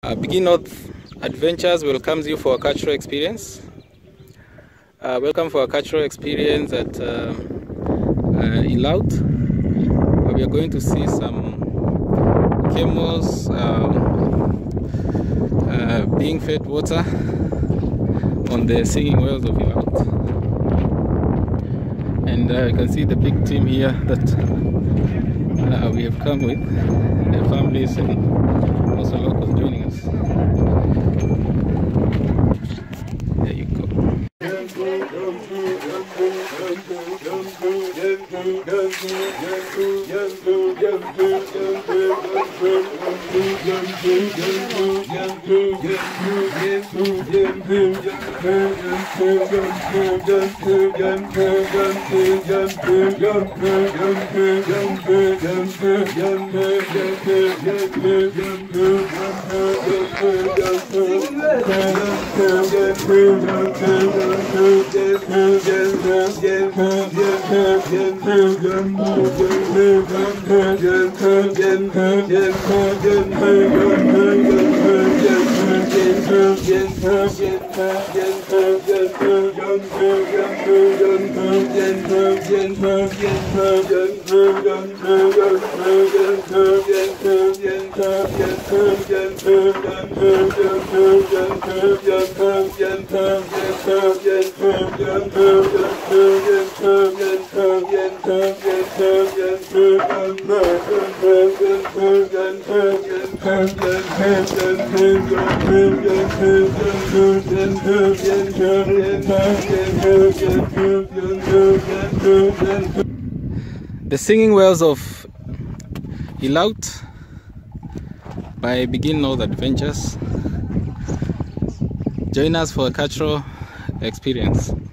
Begin North Adventures welcomes you for a cultural experience. Welcome for a cultural experience at Ilaut. We are going to see some camels being fed water on the singing wells of Ilaut. And you can see the big team here that we have come with, the families and also locals joining us. There you go. The Singing Wells of Ilaut by Begin North Adventures. Join us for a cultural experience.